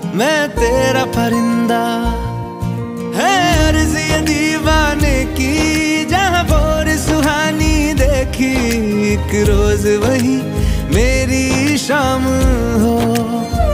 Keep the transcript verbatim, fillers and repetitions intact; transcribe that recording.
मैं तेरा परिंदा। है अर्ज़ ये दीवाने की, जहाँ भोर सुहानी देखी, एक रोज वही मेरी शाम हो।